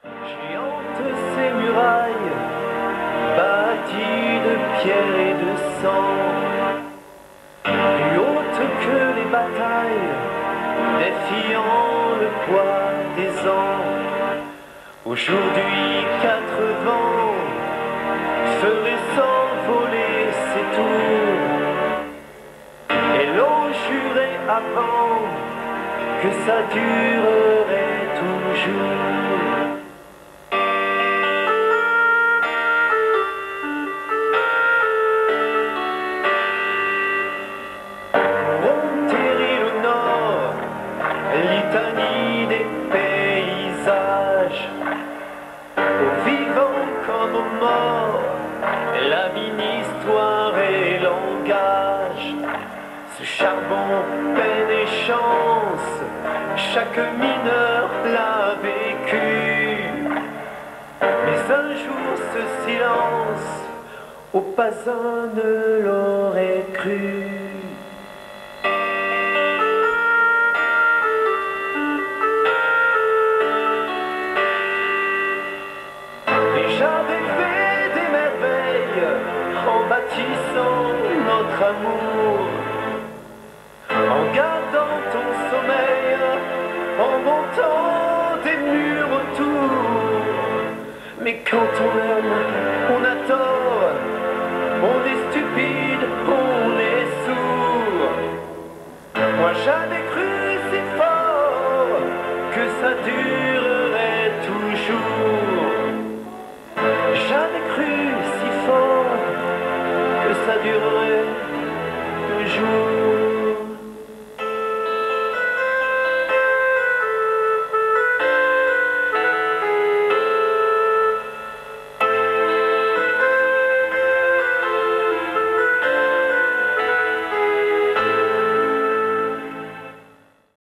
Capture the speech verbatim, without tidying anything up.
Géantes ces murailles, bâties de pierre et de sang, plus hautes que les batailles, défiant le poids des ans. Aujourd'hui quatre vents feraient s'envoler ces tours, et l'on jurait avant que ça durerait toujours. Litanie des paysages, aux vivants comme aux morts, la mine, histoire et langage. Ce charbon, peine et chance, chaque mineur l'a vécu. Mais un jour ce silence, au pas un ne l'aurait cru. J'avais fait des merveilles en bâtissant notre amour, en gardant ton sommeil, en montant des murs autour. Mais quand on aime, on a tort, on est stupide,